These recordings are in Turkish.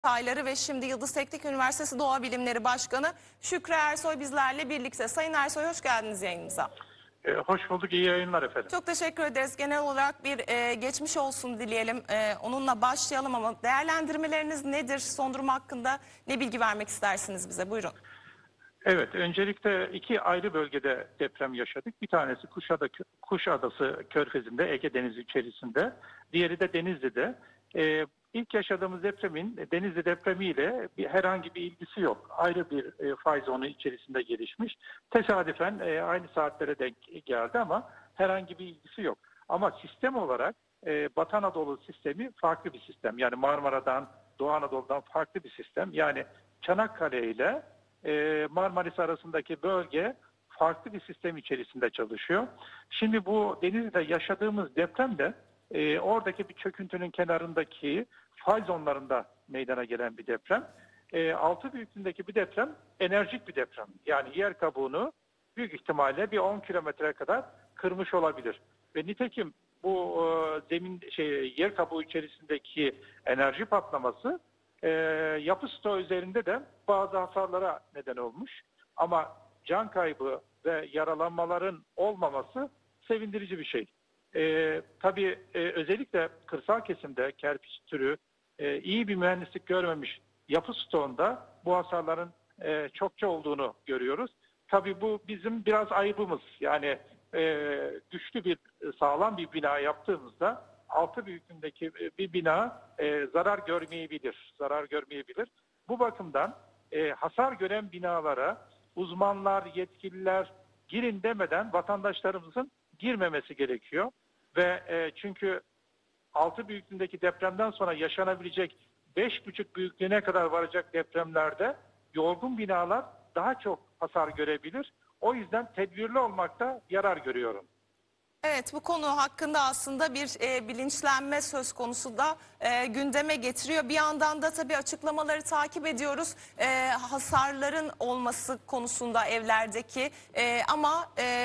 Detayları ve şimdi Yıldız Teknik Üniversitesi Doğa Bilimleri Başkanı Şükrü Ersoy bizlerle birlikte. Sayın Ersoy, hoş geldiniz yayınımıza. Hoş bulduk, iyi yayınlar efendim. Çok teşekkür ederiz. Genel olarak bir geçmiş olsun dileyelim. Onunla başlayalım ama değerlendirmeleriniz nedir? Son durum hakkında ne bilgi vermek istersiniz bize? Buyurun. Evet, öncelikle iki ayrı bölgede deprem yaşadık. Bir tanesi Kuşadası Körfezi'nde, Ege Denizi içerisinde. Diğeri de Denizli'de. İlk yaşadığımız depremin Denizli depremiyle herhangi bir ilgisi yok. Ayrı bir fay zonu içerisinde gelişmiş. Tesadüfen aynı saatlere denk geldi ama herhangi bir ilgisi yok. Ama sistem olarak Batı Anadolu sistemi farklı bir sistem. Yani Marmara'dan, Doğu Anadolu'dan farklı bir sistem. Yani Çanakkale ile Marmaris arasındaki bölge farklı bir sistem içerisinde çalışıyor. Şimdi bu Denizli'de yaşadığımız deprem de oradaki bir çöküntünün kenarındaki fay zonlarında meydana gelen bir deprem. 6 büyüklüğündeki bir deprem enerjik bir deprem. Yani yer kabuğunu büyük ihtimalle bir 10 kilometre kadar kırmış olabilir. Ve nitekim bu yer kabuğu içerisindeki enerji patlaması yapı stoğu üzerinde de bazı hasarlara neden olmuş. Ama can kaybı ve yaralanmaların olmaması sevindirici bir şey. Tabii özellikle kırsal kesimde kerpiç türü iyi bir mühendislik görmemiş yapı stoğunda bu hasarların çokça olduğunu görüyoruz. Tabii bu bizim biraz ayıbımız. Yani güçlü bir, sağlam bir bina yaptığımızda 6 büyüklüğündeki bir bina zarar görmeyebilir. Zarar görmeyebilir. Bu bakımdan hasar gören binalara uzmanlar, yetkililer girin demeden vatandaşlarımızın girmemesi gerekiyor. Ve çünkü 6 büyüklüğündeki depremden sonra yaşanabilecek 5,5 büyüklüğüne kadar varacak depremlerde yorgun binalar daha çok hasar görebilir. O yüzden tedbirli olmakta yarar görüyorum. Evet, bu konu hakkında aslında bir bilinçlenme söz konusu da gündeme getiriyor. Bir yandan da tabii açıklamaları takip ediyoruz. Hasarların olması konusunda evlerdeki ama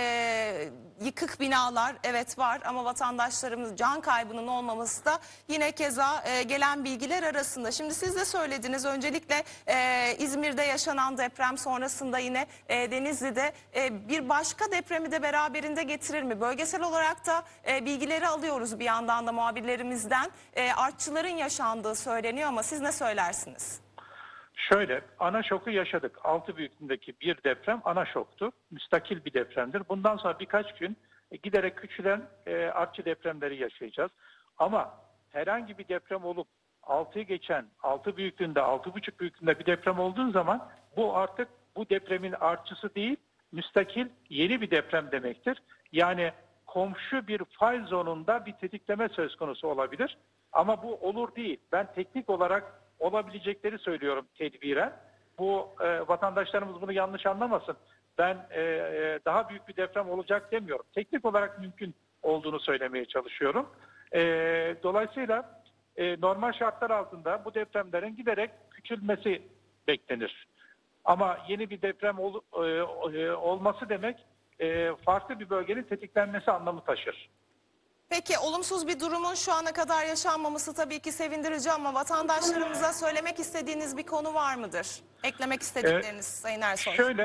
yıkık binalar evet var ama vatandaşlarımız can kaybının olmaması da yine keza gelen bilgiler arasında. Şimdi siz de söylediniz öncelikle İzmir'de yaşanan deprem sonrasında yine Denizli'de bir başka depremi de beraberinde getirir mi? Bölgesel olarak da bilgileri alıyoruz bir yandan da muhabirlerimizden. Artçıların yaşandığı söyleniyor ama siz ne söylersiniz? Şöyle, ana şoku yaşadık. 6 büyüklüğündeki bir deprem ana şoktu. Müstakil bir depremdir. Bundan sonra birkaç gün giderek küçülen artçı depremleri yaşayacağız. Ama herhangi bir deprem olup 6'yı geçen 6 büyüklüğünde, 6,5 büyüklüğünde bir deprem olduğu zaman bu artık bu depremin artçısı değil, müstakil yeni bir deprem demektir. Yani komşu bir fay zonunda bir tetikleme söz konusu olabilir. Ama bu olur değil. Ben teknik olarak olabilecekleri söylüyorum tedbiren. Bu vatandaşlarımız bunu yanlış anlamasın. Ben daha büyük bir deprem olacak demiyorum. Teknik olarak mümkün olduğunu söylemeye çalışıyorum. Dolayısıyla normal şartlar altında bu depremlerin giderek küçülmesi beklenir. Ama yeni bir deprem olması demek farklı bir bölgenin tetiklenmesi anlamı taşır. Peki olumsuz bir durumun şu ana kadar yaşanmaması tabii ki sevindirici ama vatandaşlarımıza söylemek istediğiniz bir konu var mıdır? Eklemek istedikleriniz Sayın Ersoy. Şöyle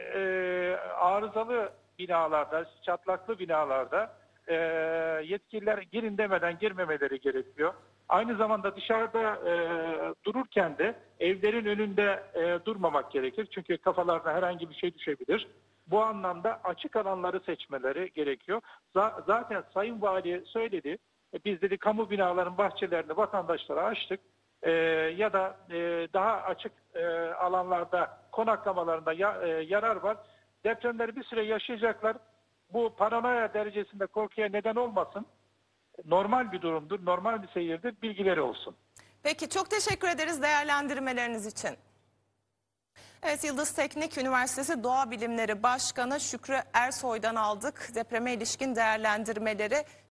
arızalı binalarda, çatlaklı binalarda yetkililer girin demeden girmemeleri gerekiyor. Aynı zamanda dışarıda dururken de evlerin önünde durmamak gerekir. Çünkü kafalarına herhangi bir şey düşebilir. Bu anlamda açık alanları seçmeleri gerekiyor. Zaten Sayın Vali söyledi. Biz dedi kamu binaların bahçelerini vatandaşlara açtık. Ya da daha açık alanlarda konaklamalarında yarar var. Depremleri bir süre yaşayacaklar. Bu paranoya derecesinde korkuya neden olmasın. Normal bir durumdur, normal bir seyirdir. Bilgileri olsun. Peki çok teşekkür ederiz değerlendirmeleriniz için. Evet, Yıldız Teknik Üniversitesi Doğa Bilimleri Başkanı Şükrü Ersoy'dan aldık depreme ilişkin değerlendirmeleri.